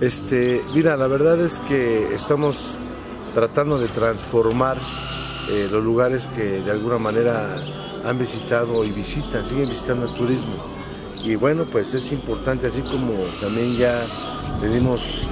Mira, la verdad es que estamos tratando de transformar los lugares que de alguna manera han visitado y visitan, siguen visitando el turismo. Y bueno, pues es importante, así como también ya le dimos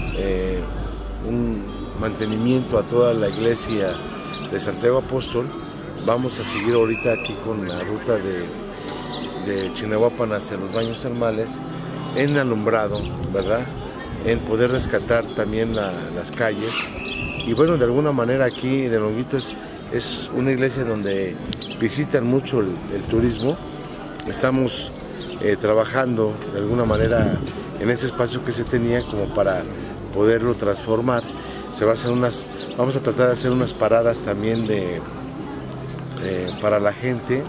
un mantenimiento a toda la iglesia de Santiago Apóstol, vamos a seguir ahorita aquí con la ruta de Chignahuapan hacia los baños termales, en alumbrado, ¿verdad? En poder rescatar también las calles. Y bueno, de alguna manera aquí en El Honguito es una iglesia donde visitan mucho el turismo. Estamos trabajando de alguna manera en ese espacio que se tenía como para poderlo transformar. Vamos a tratar de hacer unas paradas también para la gente,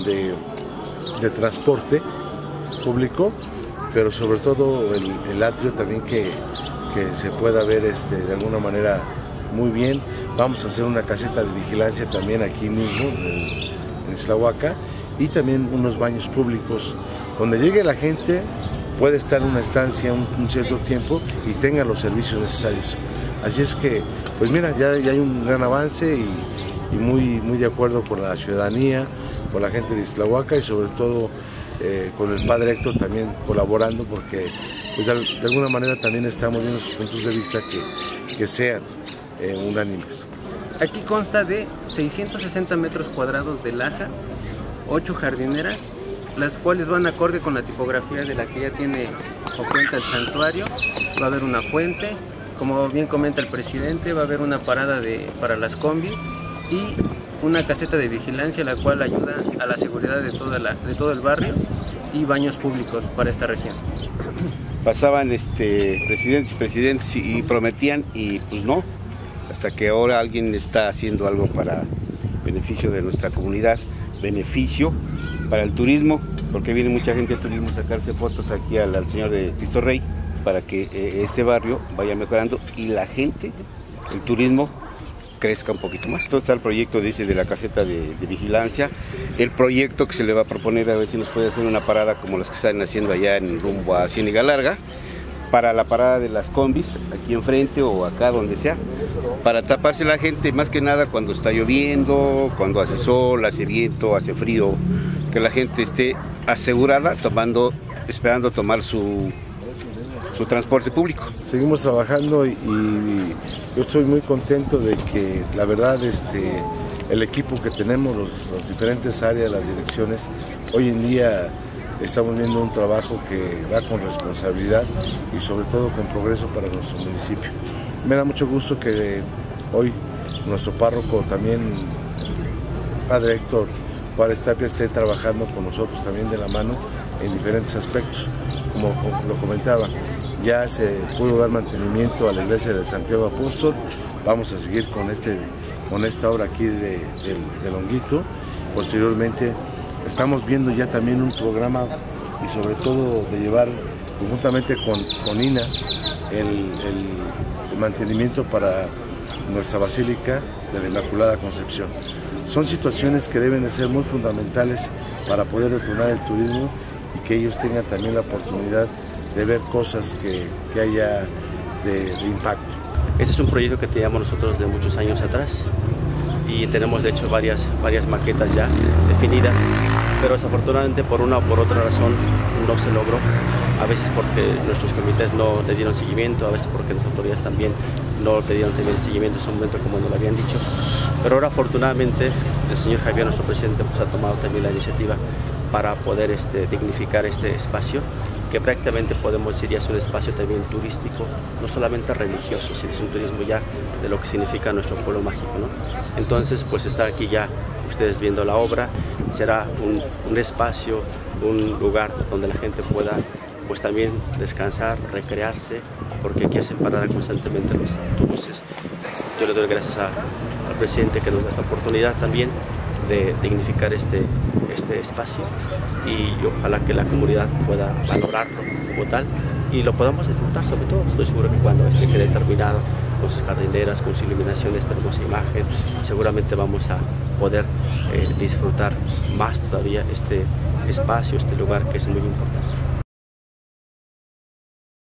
de transporte público, pero sobre todo el atrio también que se pueda ver de alguna manera muy bien. Vamos a hacer una caseta de vigilancia también aquí mismo en Ixtlahuaca, y también unos baños públicos donde llegue la gente, puede estar en una estancia un cierto tiempo y tenga los servicios necesarios. Así es que, pues mira, ya hay un gran avance y muy de acuerdo con la ciudadanía, con la gente de Ixtlahuaca y sobre todo con el padre Héctor también colaborando, porque pues, de alguna manera también estamos viendo sus puntos de vista que sean unánimes. Aquí consta de 660 metros cuadrados de laja, 8 jardineras, las cuales van acorde con la tipografía de la que ya tiene o cuenta el santuario. Va a haber una fuente, como bien comenta el presidente, va a haber una parada para las combis y una caseta de vigilancia, la cual ayuda a la seguridad de todo el barrio, y baños públicos para esta región. Pasaban presidentes y prometían, y pues no, hasta que ahora alguien está haciendo algo para beneficio de nuestra comunidad, beneficio para el turismo, porque viene mucha gente al turismo a sacarse fotos aquí al Señor de Cristo Rey, para que este barrio vaya mejorando y la gente, el turismo, crezca un poquito más. Entonces está el proyecto de la caseta de vigilancia, el proyecto que se le va a proponer a ver si nos puede hacer una parada como las que están haciendo allá en rumbo a Ciénega Larga, para la parada de las combis, aquí enfrente o acá donde sea, para taparse la gente, más que nada cuando está lloviendo, cuando hace sol, hace viento, hace frío, que la gente esté asegurada esperando tomar su transporte público. Seguimos trabajando y yo estoy muy contento de que la verdad el equipo que tenemos, las diferentes áreas, las direcciones, hoy en día estamos viendo un trabajo que va con responsabilidad y sobre todo con progreso para nuestro municipio. Me da mucho gusto que hoy nuestro párroco también, padre Héctor Juárez Tapia, esté trabajando con nosotros también de la mano en diferentes aspectos. Como lo comentaba, ya se pudo dar mantenimiento a la iglesia de Santiago Apóstol. Vamos a seguir con esta obra aquí del Honguito. Posteriormente estamos viendo ya también un programa y sobre todo de llevar conjuntamente con INA el mantenimiento para nuestra Basílica de la Inmaculada Concepción. Son situaciones que deben de ser muy fundamentales para poder retornar el turismo y que ellos tengan también la oportunidad de ver cosas que haya de impacto. Este es un proyecto que teníamos nosotros de muchos años atrás y tenemos de hecho varias maquetas ya definidas, pero desafortunadamente por una o por otra razón no se logró, a veces porque nuestros comités no le dieron seguimiento, a veces porque las autoridades también no le dieron seguimiento en su momento como nos lo habían dicho, pero ahora afortunadamente el señor Javier, nuestro presidente, pues, ha tomado también la iniciativa para poder dignificar este espacio, que prácticamente podemos decir ya es un espacio también turístico, no solamente religioso, sino es un turismo ya de lo que significa nuestro pueblo mágico, ¿no? Entonces, pues está aquí ya ustedes viendo la obra, será un espacio, un lugar donde la gente pueda pues también descansar, recrearse, porque aquí hacen parada constantemente los autobuses. Yo le doy gracias al presidente que nos da esta oportunidad también de dignificar este espacio y ojalá que la comunidad pueda valorarlo como tal y lo podamos disfrutar sobre todo. Estoy seguro que cuando quede terminado con sus jardineras, con su iluminación, esta hermosa imagen, seguramente vamos a poder disfrutar más todavía este espacio, este lugar que es muy importante.